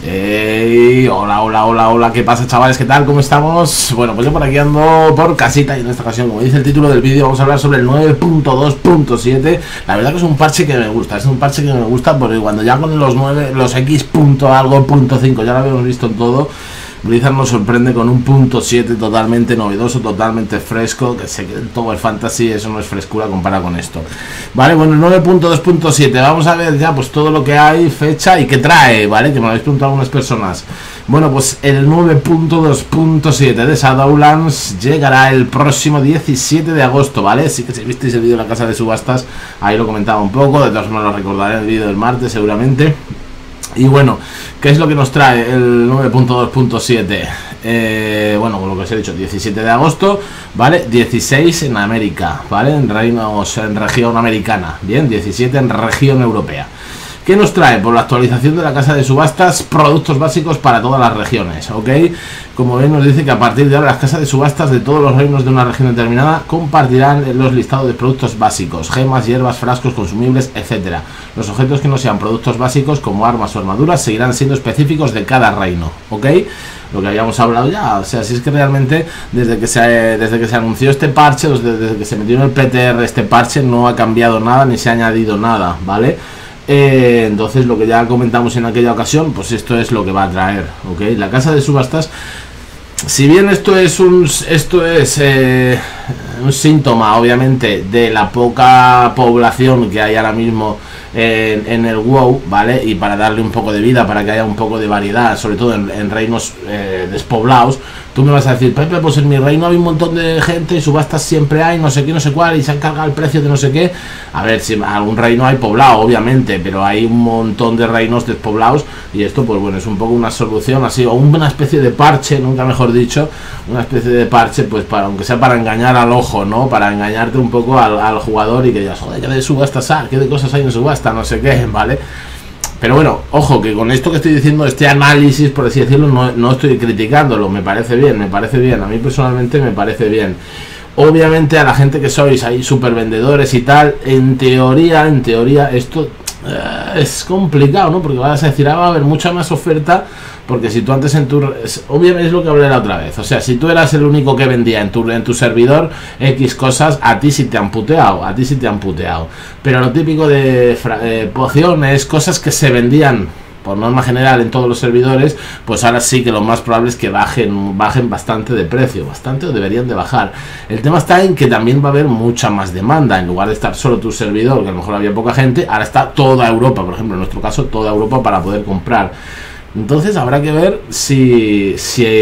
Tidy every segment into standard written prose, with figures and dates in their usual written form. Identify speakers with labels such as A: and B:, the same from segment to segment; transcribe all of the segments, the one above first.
A: Hola, hola, hola, hola, ¿qué pasa, chavales? ¿Qué tal? ¿Cómo estamos? Bueno, pues yo por aquí ando por casita y en esta ocasión, como dice el título del vídeo, vamos a hablar sobre el 9.2.7. La verdad que es un parche que me gusta, porque cuando ya con los 9, los X punto algo, punto 5, ya lo habíamos visto en todo, Blizzard nos sorprende con un punto 7 totalmente novedoso, totalmente fresco, que sé que en todo el fantasy eso no es frescura comparado con esto. Vale, bueno, el 9.2.7, vamos a ver ya pues todo lo que hay, fecha y qué trae, ¿vale? Que me lo habéis preguntado algunas personas. Bueno, pues el 9.2.7 de Shadowlands llegará el próximo 17 de agosto, ¿vale? Sí que si visteis el vídeo de la casa de subastas, ahí lo comentaba un poco, de todas formas lo recordaré en el vídeo del martes seguramente. Y bueno, ¿qué es lo que nos trae el 9.2.7? Bueno, lo que os he dicho, 17 de agosto, ¿vale? 16 en América, ¿vale? En región americana, bien, 17 en región europea. ¿Qué nos trae? Por la actualización de la casa de subastas, productos básicos para todas las regiones, ¿ok? Como ven, nos dice que a partir de ahora las casas de subastas de todos los reinos de una región determinada compartirán los listados de productos básicos, gemas, hierbas, frascos, consumibles, etcétera. Los objetos que no sean productos básicos como armas o armaduras seguirán siendo específicos de cada reino, ¿ok? Lo que habíamos hablado ya, o sea, si es que realmente desde que se anunció este parche, desde que se metió en el PTR este parche, no ha cambiado nada ni se ha añadido nada, ¿vale? Entonces lo que ya comentamos en aquella ocasión, pues esto es lo que va a traer, ¿ok? La casa de subastas, si bien esto es un síntoma obviamente de la poca población que hay ahora mismo en el WoW, ¿vale? Y para darle un poco de vida, para que haya un poco de variedad, sobre todo en reinos despoblados. Tú me vas a decir, Pepe, pues en mi reino hay un montón de gente y subastas siempre hay, no sé qué, no sé cuál, y se han cargado el precio de no sé qué. A ver, si algún reino hay poblado, obviamente, pero hay un montón de reinos despoblados y esto, pues bueno, es un poco una solución así, o una especie de parche, nunca mejor dicho, una especie de parche, pues para, aunque sea para engañar al ojo, ¿no? Para engañarte un poco al jugador y que digas, joder, ¿qué de subastas hay? ¿Qué de cosas hay en subasta? No sé qué, ¿vale? Pero bueno, ojo, que con esto que estoy diciendo, este análisis, por así decirlo, no estoy criticándolo, me parece bien, a mí personalmente me parece bien. Obviamente a la gente que sois ahí super vendedores y tal, en teoría esto es complicado, ¿no? Porque vas a decir, va a haber mucha más oferta, porque si tú antes obviamente es lo que hablé la otra vez, o sea, si tú eras el único que vendía en tu servidor X cosas, a ti sí te han puteado, pero lo típico de pociones, cosas que se vendían por norma general en todos los servidores, pues ahora sí que lo más probable es que bajen bastante de precio, bastante, o deberían de bajar. El tema está en que también va a haber mucha más demanda, en lugar de estar solo tu servidor, que a lo mejor había poca gente, ahora está toda Europa, por ejemplo, en nuestro caso toda Europa para poder comprar. Entonces habrá que ver si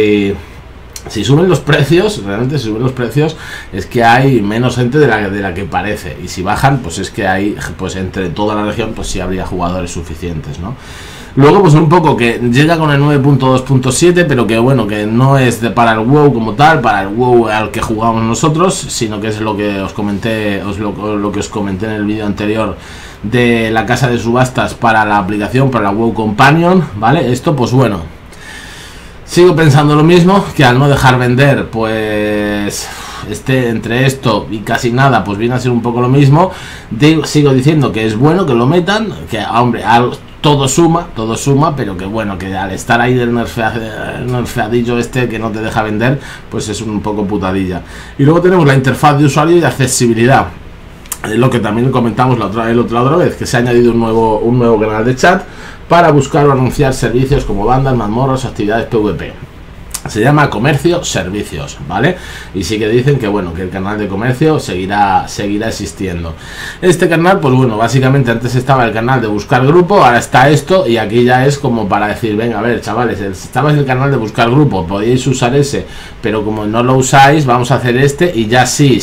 A: suben los precios, realmente si suben los precios es que hay menos gente de la que parece, y si bajan pues es que hay, pues entre toda la región pues sí habría jugadores suficientes, ¿no? Luego pues un poco que llega con el 9.2.7, pero que bueno, que no es para el WoW como tal, para el WoW al que jugamos nosotros, sino que es lo que os comenté, lo que os comenté en el vídeo anterior de la casa de subastas para la aplicación, para la WoW Companion, ¿vale? Esto pues bueno, sigo pensando lo mismo, que al no dejar vender, pues entre esto y casi nada, pues viene a ser un poco lo mismo. Sigo diciendo que es bueno que lo metan, que hombre, todo suma, pero que bueno, que al estar ahí del nerfeadillo este que no te deja vender, pues es un poco putadilla. Y luego tenemos la interfaz de usuario y accesibilidad, lo que también comentamos la otra vez, que se ha añadido un nuevo canal de chat para buscar o anunciar servicios como bandas, mazmorras, actividades PvP. Se llama Comercio Servicios, ¿vale? Y sí que dicen que bueno, que el canal de comercio seguirá existiendo. Este canal, pues bueno, básicamente antes estaba el canal de buscar grupo, ahora está esto, y aquí ya es como para decir, venga, a ver, chavales, estabais en el canal de buscar grupo, podíais usar ese, pero como no lo usáis, vamos a hacer este, y ya sí,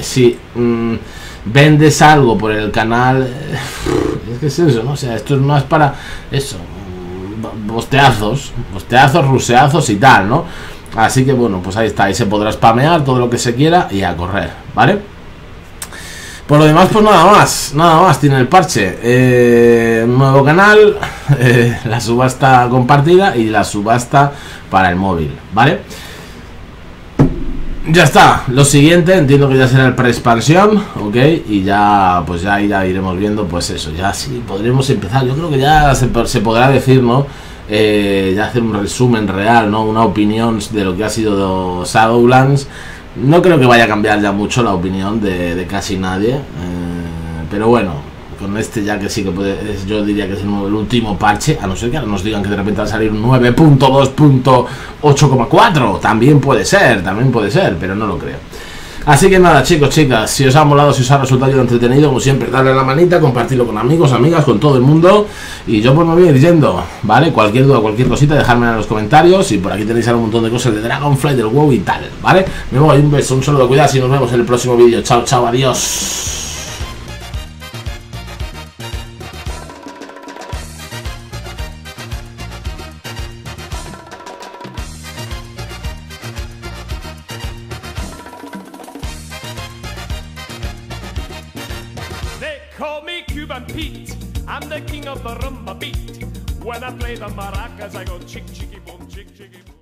A: vendes algo por el canal, es que es eso, ¿no? O sea, esto es más para eso, bosteazos, ruseazos y tal, ¿no? Así que bueno, pues ahí está, ahí se podrá spamear todo lo que se quiera y a correr, ¿vale? Por lo demás, pues nada más tiene el parche, nuevo canal, la subasta compartida y la subasta para el móvil, ¿vale? Ya está, lo siguiente entiendo que ya será el pre-expansión, ok, y ya pues ya iremos viendo, pues eso, ya sí podremos empezar. Yo creo que ya se podrá decir, ¿no? ya hacer un resumen real, ¿no? Una opinión de lo que ha sido Shadowlands. No creo que vaya a cambiar ya mucho la opinión de casi nadie, pero bueno, con este ya que sí que puede, yo diría que es el último parche, a no ser que ahora nos digan que de repente va a salir un 9.2.8,4, también puede ser, pero no lo creo. Así que nada, chicos, chicas, si os ha molado, si os ha resultado entretenido, como siempre, darle a la manita, compartirlo con amigos, amigas, con todo el mundo. Y yo pues me voy a ir yendo, ¿vale? Cualquier duda, cualquier cosita, dejadme en los comentarios. Y por aquí tenéis un montón de cosas de Dragonflight, del WoW y tal, ¿vale? Me voy, un beso, un saludo, cuidado y nos vemos en el próximo vídeo. Chao, chao, adiós.
B: Call me Cuban Pete, I'm the king of the rumba beat. When I play the maracas, I go chick, chicky, boom, chick, chicky, boom.